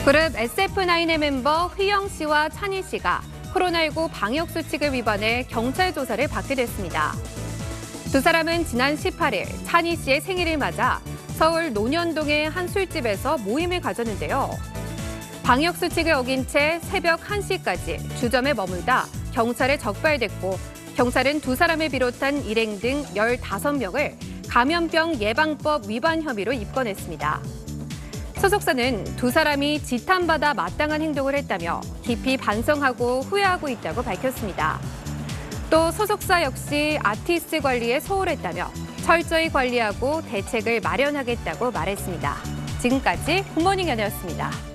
그룹 SF9의 멤버 휘영 씨와 찬희 씨가 코로나19 방역 수칙을 위반해 경찰 조사를 받게 됐습니다. 두 사람은 지난 18일 찬희 씨의 생일을 맞아 서울 논현동의 한 술집에서 모임을 가졌는데요. 방역 수칙을 어긴 채 새벽 1시까지 주점에 머물다 경찰에 적발됐고 경찰은 두 사람을 비롯한 일행 등 15명을 감염병 예방법 위반 혐의로 입건했습니다. 소속사는 두 사람이 지탄받아 마땅한 행동을 했다며 깊이 반성하고 후회하고 있다고 밝혔습니다. 또 소속사 역시 아티스트 관리에 소홀했다며 철저히 관리하고 대책을 마련하겠다고 말했습니다. 지금까지 굿모닝 연예였습니다.